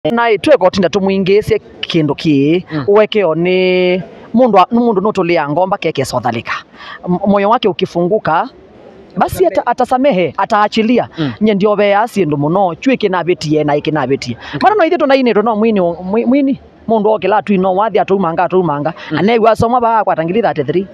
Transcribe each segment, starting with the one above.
na tweko tinda tumuingicie kindu ki uwekeo ni mundu notulia ngomba keke sothalika moyo wake ukifunguka basi atasamehe ataachilia nye ndio bea sindu muno chwe kinabitie na ikinabitie mara no ithito na inito no mwini mundu okela tu ino wathi atumanga anegwa soma ba kwa tangili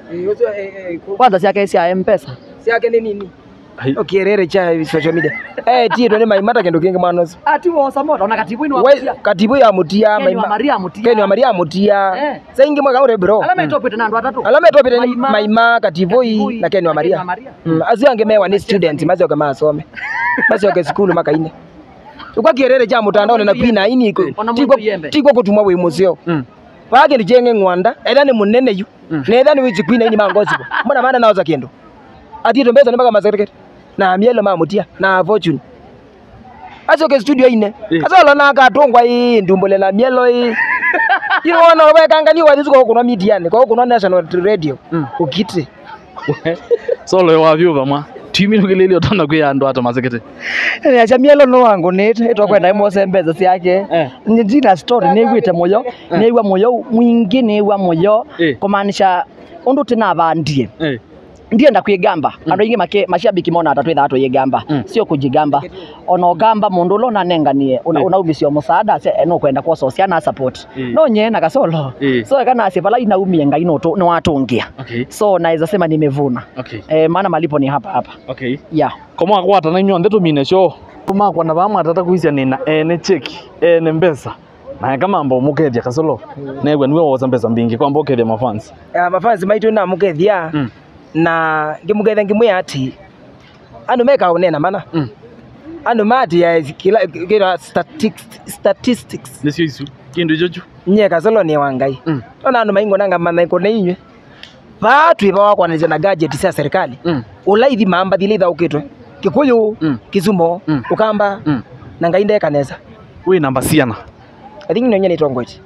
33 kwanza siake sia Mpesa siake ni nini okierere cha social media tito ni maimata kendo kingi manozo ati wo samoto ona katibu ino amutia katibu ya mutia Maria mutia saingi mwaka ure bro alama itopite na ndo atatu alama itopite ni maima katibu hii na Ken wa Maria aziange mewa ni student mazo kama asome mazo ke school maka ine kwa kierere cha mutandao na kwina ini tiko kutumwa we museo pake njenge ngwanda eda ni munene yu neda ni wizi kwina ini mangozi mbona maana naoza kendo ati tombeza ni mpaka Masekete na mielo mamutia na fortune azoke studio ine azolo na katongwa hii ndumbole na mielo hii ino wana wekangani wazizuko kuno mediani kwa kuno national radio ukite solo wa vyuva mwa timino kileli otana kuyando ata Masekete ni acha mielo no wangu nete etokwenda imosembeza siake njina story negwite moyo negwa moyo mwingi negwa moyo kumaanisha undu tina bandie ndiye ndakwigamba andu ingi mashabiki mona atatwitha atu yigamba sio kujigamba ono gamba mundu ulona nenganie unaumisio musaada no kwenda kwa social na support no nyena Kasolo so kana asipala inaumie ngai no watungia so naweza sema nimevuna maana malipo ni hapa koma kwata na nyonde tumine sho kuma kwa na bamwe atata kuisia nina Mcsk Pesa na kama mambo mukethia Kasolo negwe niwe woza Pesa mbingi kwa mbokethia mafans maitu na mukethia na ngimugetha ngimwe ati anu meka unena mana anu mati ya kila statistics nisio isu kindu joju nye Kasolo ni wangai ona anu maingo nanga mana iko na inywe batu ibawa kwa na gadget cia serikali ulaithi mamba thilitha ukitwe Kikuyu Kisumo Ukamba na ngainde kaneza we namba siana I think nyenye ni tongwechi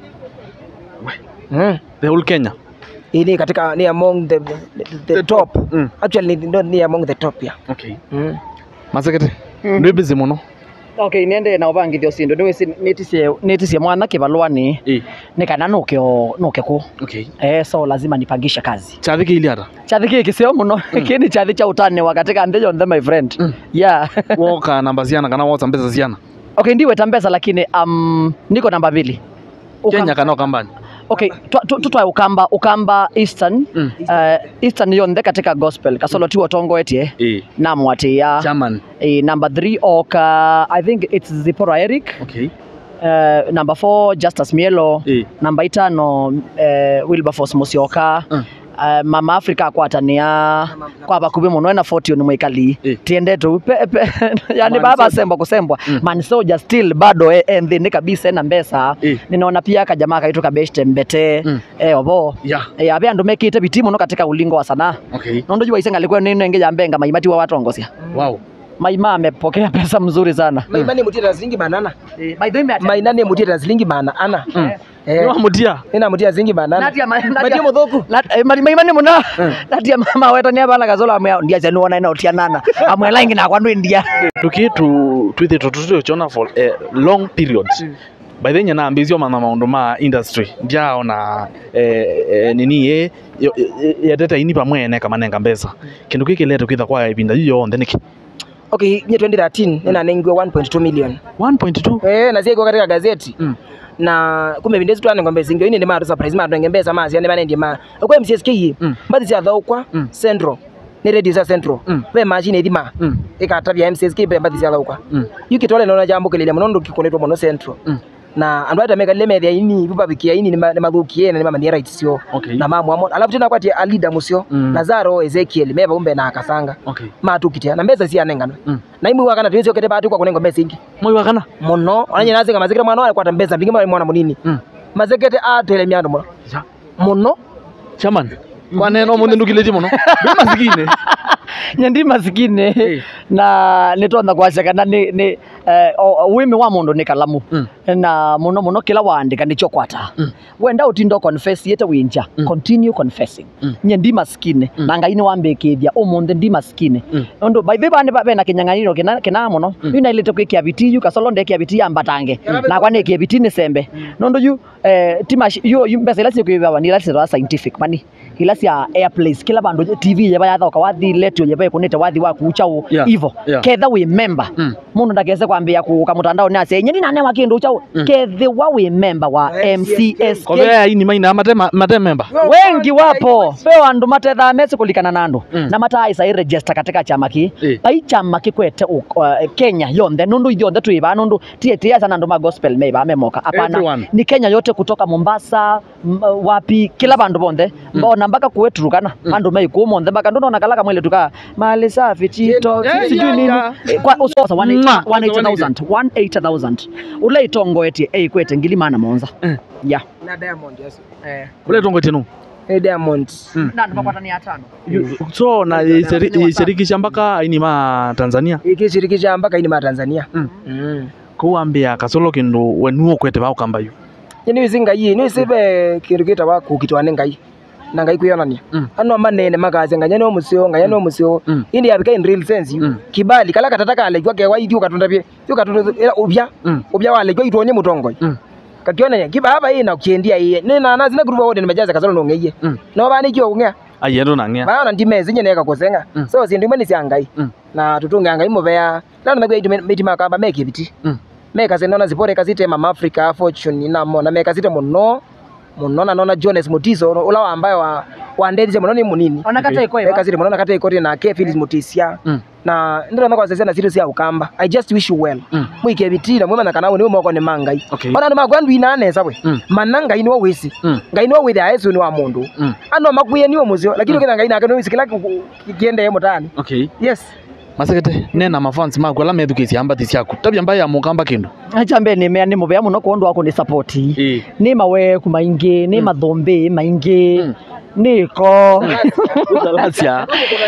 the whole Kenya ini katika ni among the top actually ni among the top Masekete ndio busy muno niende na ubangithio sindo netisie mwana kibalwani nikana nuke ku so lazima nipangisha kazi chathiki ili hata chathiki kisio muno kini chathi cha utane wakati ndio the my friend woka namba ziana kana woza Pesa ziana ndiwe tambeza lakini niko namba 2 Kenya kana kambani tutwa Ukamba Eastern Eastern yonde katika gospel Kasolo tiwo tongo etie namwatia chairman number 3 oka I think it's Zipora Eric number 4 Justus Mielo number 5 Wilberforce Musioka Mama Africa kwatania kwa bakubi muno na 40 ni mwikali tiende tu yani baba sembo kusembwa man soldier still bado ni kabisa na Pesa ninaona pia kajamaa kaitu kabeshte mbete obo abia ndo mekite bitimo no katika ulingo wa sanaa ndo jua isenga alikuwa nini ngeja mbenga maimati wa watu ongosia Maima amepokea pesa mzuri sana. Maima ni mutia shilingi banana. Maina ni mutia shilingi banana. Ni mutia. Ina mutia shilingi banana. Nadia mudhoku. Maima ni muna. Nadia mama wetu ni abana Kasolo amya ndia zenu ona ina otianana. Amwe langi na kwandu India. Tukitu twithe tututu chona for a long period. By then na ambizio mana maundu ma industry. Ndia ona nini ya data ini pamwene kama nenga Pesa. Kindu kiki leto kwitha kwa ibinda hiyo ndheniki. Nye 2013 nina nengwa 1.2 million. 1.2? Na ziko katika gazeti. Na kumbe bindezi twana ngombe zingio ini ni mara surprise mara ngembeza mazi yani bana ndi ma. Kwa Mcsk mbazi cia thokwa Central. Ni radio za Central. We machine ithima. Ikatabia Mcsk be mbazi cia thokwa. Yukitole nona jambo kelele muno ndukikoletwa muno Central. Na andu ata meka lemethia ini bibabikia ini ni mathukie na ni mama ni rights cio na mamu amo alafu tena kwati a leader mucio Lazaro Ezekiel meva umbe na akasanga matukitia na Pesa cia nengano na imu wakana twincio kete batu kwa kunengo Pesa ingi moi wakana muno onanye nazinga Masekete mwana wale kwata Pesa bingi mwana munini Masekete atele miando muno chairman kwa neno mundu ndukileti muno ndi masikine nyandi masikine na nitonda kwashaka na ni wimi wa mundu ni kalamu na muno kila wandika nicho kwata wenda utindo confess yete winja continue confessing nye ndi maskine na ngai ni wambekithia umunthe ndi maskine ondo by the bane bena kinyanganiro kina muno ina ilete kwikia bitiu Kasolo Ndeke bitia ambatange na kwa nekie bitini sembe nondo yu timash yu mbesa ilasi kwiwa ni ilasi ra scientific mani ilasi ya airplace kila bandu TV yaba yathoka wathi letio yaba kunete wathi wa kuchao ivo ketha we member mundu ndageze kwambia ku kamutandao ni ase nyeni nane wakindu uchao kethe wa we member wa Mcsk kwa vya ini maina mate member wengi wapo peo andu matetha mesi kulikana nandu na mata isa register katika chama ki bai chama kikwete Kenya yonde nundu yonde tuiba nundu tie sana ndu ma gospel meba amemoka hapana ni Kenya yote kutoka Mombasa wapi kila bandu bonde mbona mpaka kuweturukana andu mai kumonde mpaka ndono nakalaka mwele tuka mali safi chito sijui nini kwa usosa 180,000 ule itongo eti kwete ngilimana monza ya na Diamond yes ule tongo tenu Diamond na mpaka ni 5 so na ishirikisha mpaka ini ma Tanzania ikishirikisha mpaka ini ma Tanzania kuambia Kasolo kindu wenuo kwete ba ukambayo ni zinga yi ni sibe kirikita wa kukitwane ngai na ngai kuyonania ano manene magaze nganya no musio indi yabika in real sense kibali kala katataka ale kwa kewa idi ukatonda bye ukatonda ubya wale kwa itonye mutongo kakiona kiba haba ina kuchendia iye ni na nazina kuruba wode nimejaza Kasolo no ngeye no bani kyo ngea ayendo na ngea bana ndimeze nyene kakosenga so sindimani siangai na tutunga ngai mubea nana megwe miti makamba meke biti meka zenona zipore kazite mama Africa fortune na mona meka zite muno nona Jones Mutiso ula ambaye waandeze munoni munini onakata iko meka zite munona kata iko na K Phillips Mutisia na ndiro nako sasa na zito sia ukamba I just wish you well mwike bitira mwema na kanawe ni mwako ni mangai ona ndo magwandu inane sabwe mananga ini wawisi ngai ni wawe the ni wa mundu ano makuye ni omuzio lakini kina ngai nake no wisikila kiende yemo tani yes Masekete nena mafans mako la medukisi ambati siaku tabia mbaya mukamba kindu achambe ni mea ni mubea muno kondo wako ni support ni mawe kumaingi ni mathombe maingi niko ulasia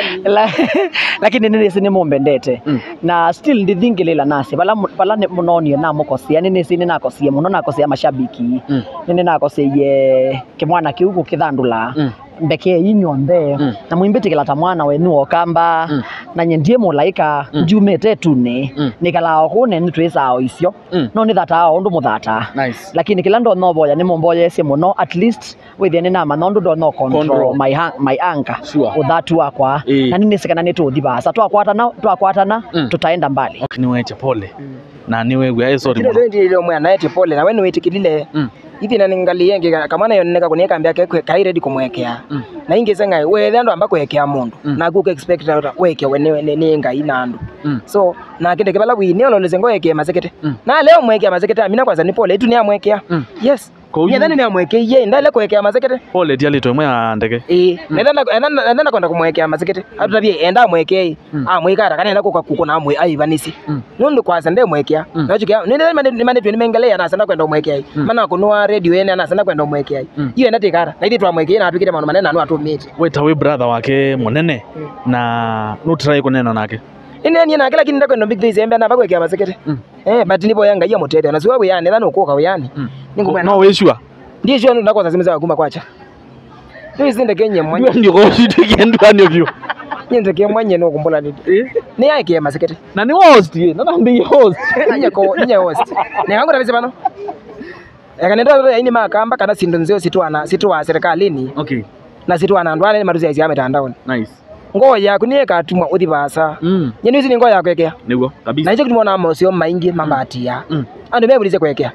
lakini nini ni mumbendete na still ndithingilila nasi bala munoni na mukosia nini sini nakosia muno nakosia mashabiki nini nakosia kimwana kiugo kithandula mbeke inyonde na muimbitikila ta mwana wenu okamba na nyendie mulaika njumete tune nikala okune nitwisa isyo no ni thata ondu muthata lakini kila ndo no boya ni mumboya ese muno at least within na manondo do no control my anchor uthatu wakwa na nini sikana netu thibasa twakwatana tutaenda mbali ni weche pole na niwe gwa sorry ndio mwana eti pole na wewe wetikilile hivi na ningalie ngeka kamana yoneka kunieka ambia ke kai ready kumwekea na ingezenga we ndo ambako yekea mundu na ku expect weke wenewe ni ngai nandu so na kende kebala wini ololeze ngoyeke Masekete na leo mwekea Masekete amina kwanza ni pole itu ni amwekea yes Nyadhani ni amweke ye ndale kuwekea Masekete pole dia lito mwe Ndeke nenda kwenda kumwekea Masekete hatutabie enda amwekee amweka atakana nako kwa kuko na amwe aivanisi nundu kwanza nde mwekea nachukia ni mane tu nimengelea na sana kwenda kumwekea maana kunua radio yene na sana kwenda kumwekea hiyo enda tikara na ili tu amwekee na atukire maneno manene anu atumite weta we brother wake munene na no try kunena nake ine na kila kinda kwenda big days embe na bakwekea Masekete but nipo yanga ya mutete na siwa we yani na ukoka we yani no we sure ndiye sio ndo kwanza zimeza kuma kwacha ndio Ndeke nye mwanye ndio go shitigendwa ndio Ndeke mwanye no kumbula ni yake Masekete na ni host ye na ndi host ninya host ni hangu tabise bano yakanenda yaini makamba kana sindo nzio sitwa serikalini na sitwa na ndwale maruzi ya mitandao ngoya kunieka atumwa uthibasa nyeni ici ni ngoya kwekea niguo kabisa na ice kutimona mocio maingi mabatia andu mebulize kwekea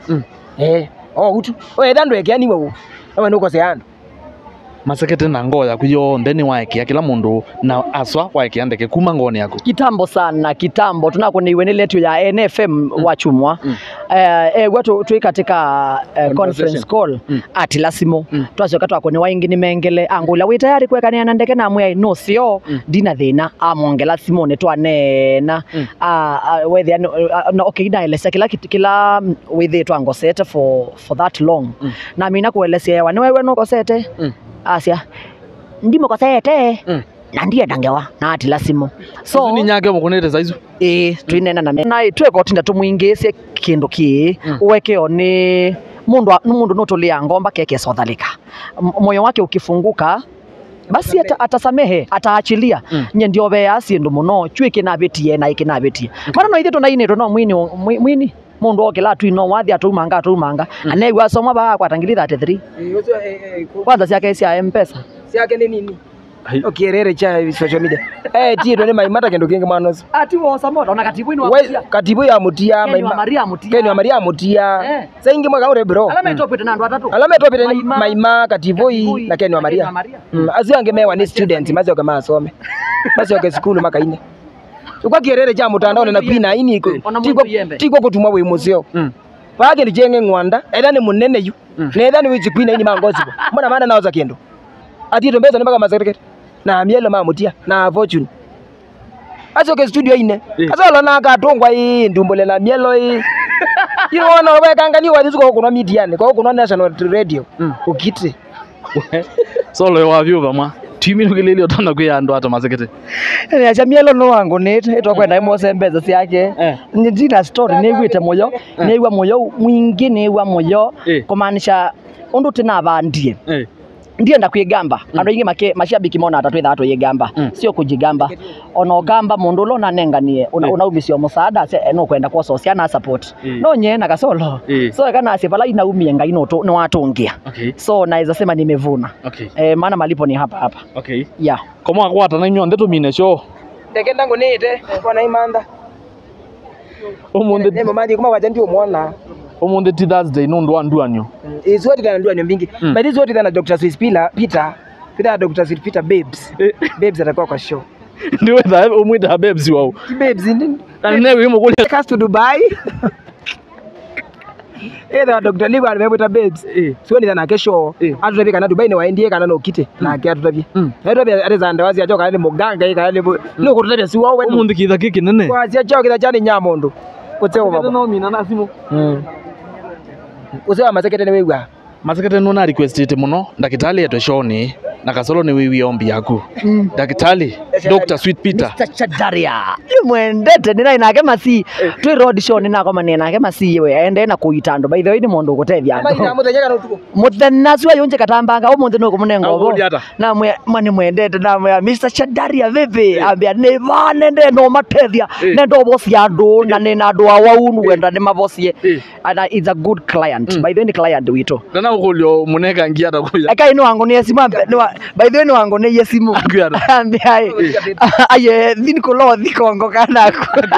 utu we dandu ekea ni wewe awe nuko se andu Masekete na ngoya kuyo ndeni waekea kila mundu na aswa waekea Ndeke kuma ngoni yako kitambo sana kitambo tunako ni wene letu ya NFM wachumwa watu tuwe katika conference call ati lasimo twacho katwa ko ni waingi ni mengele angula we tayari kwekania na Ndeke na mwe no sio dina thina amongela simone twanena whether no okay dialese kila with twango set for that long na mina kuelezea wani wewe no kosete asia ndimo kosete na ndiye ndangewa na atila simu so ni nyake mukunete saizu twinena na tweko tinda tumwingisie kindu ki uwekeo ni mundu notulia ngomba keke sothalika moyo wake ukifunguka basi atasamehe ataachilia nye ndio bea sindu muno chwike na betie na ikinabetie mara no ithe naine no mwini mundu okela twino wathi atumanga anegwa somwa ba kwatangili 33 kwanza siake cia Mpesa siake ni nini okierere cha social media tiro ni maimata kendo kingi manos ati wosa moto na katibu ni wamutia katibu ya mutia Keni wa Maria mutia sasa ingi mwaka ure bro alama itopita na andu atatu alama itopita ni maima katibu na Keni wa Maria azio angemewa ni student mazi oka masome mazi oka school maka ine ukwa kierere cha mutandao na pina ini tiko kutumwa we museo pake ni jenge ngwanda eda ni munene yu neda ni wichi pina ini mangozi mbona maana naoza kendo ati tombeza nipaka Masekete na mielo mamutia na fortune asoke studio ine asolo na katongwa hii ndumbole na mielo hii ino weka ngani wazizo kuna media kwa kuna national radio ukite solo wa view bamwa timi ngelele otana kuyando ata Masekete ni acha mielo no wangu nete etokwenda imose mbeza siake ndina story negwite moyo negwa moyo mwingi negwa moyo kumaanisha undu tina bandie ndiye ndakwigamba andu ingi mashabiki mona atatwitha atu yigamba sio kujigamba ono gamba mundu lona nenganie unaumisio musaada no kwenda kwa social na support no nye na Kasolo so kana asipala inaumie ngai no watungia so naweza sema nimevuna maana malipo ni hapa yeah koma kwata na nyonde tumine sho Ndeke ndangu nite kwa na imanda omunde nemo maji kuma wajanti umwona omunde ti Thursday nundu wanduanyo izoti kana nduanyo mbingi but izoti kana Dr. Swiss Peter Dr. Swiss Peter babes atakuwa kwa show ndiwe da umwita babes wao babes nini kana wimo kule cast to Dubai da Dr. Liwa amebota babes sio ni na kesho atutabi kana Dubai ni waendie kana no kite na kia tutabi ateza ndawazi ajoka ali muganga kana no kututabi si wao wewe mundu kitha kiki nene kwa sia chao kitha chani nyamondo kuteo baba no mina na simu usewa Masekete ni wewe Masekete no na request ite muno ndakitali yetu shoni na Kasolo ni wiwi ombi yaku dakitali Dr. Sweet Peter Mr. Chadaria mwendete nina inake masi twi road show nina kama nina ke masi we ende na kuitando by the way ni mundu gutethia muthenya swa yonje katambanga umunthi no kumunengo na mani mwendete na Mr. Chadaria vipi ambia ni vane no matethia ndo bosi andu na nina andu awaunu wenda ni mabosie and it's a good client by the way ni client wito na ukulio muneka ngia takuya aka ino wangu ni esimu by the way ni wangu ni esimu ambia aye thinkolo thikongo kana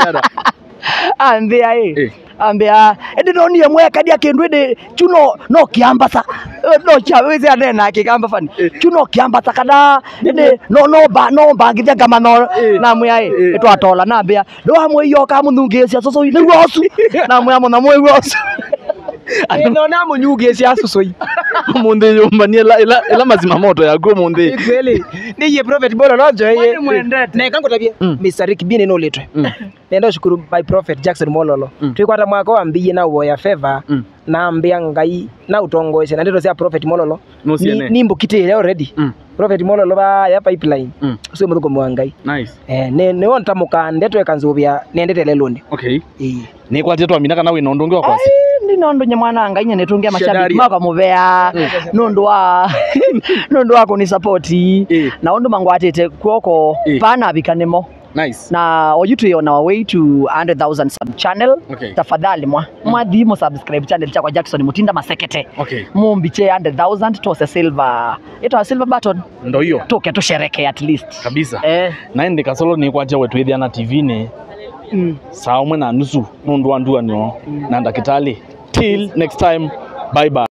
ambia ende no nie mweka dia kindu ende chuno no kiambasa no chaweze anena kikamba fani chuno kiambasa kana ende no bangithia gamano na mwe etwatola na ambia ndo amwe yoka muthungicia soso ni rosu na mwe amona mwe rosu eno na munyuge cia susoi munde yomba ni ela mazima moto ya go munde kweli ni ye prophet bora nojo ye na kango tabia Mr. Rick Bini no letwe nenda shukuru by prophet Jackson Mololo twikwata mwako ambiye na uwo ya favor na ambia ngai na utongoesha na ndito cia prophet Mololo ni mbukite ile already prophet Mololo ba ya pipeline sio muthuko mwangai nice ne wonta mukande tweka nzubia nendete lelundi ni kwatie twamina kana wina ndungi wa kwasi ndi nondo nyamwana ngai nyane tungia mashabiki maka muvea nundu wa kuni support na undu mangwatete kwoko pana bikanemo nice na oyutu on our way to 100,000 sub channel tafadhali mwadhi mo subscribe channel cha kwa Jackson Mutinda Masekete mumbiche 100,000 tose silver button ndo hiyo toke tushereke at least kabisa na ndi Kasolo ni kwaje wetu ithia na TV ni saa umwe na nusu nundu anduanyo na ndakitali till next time bye bye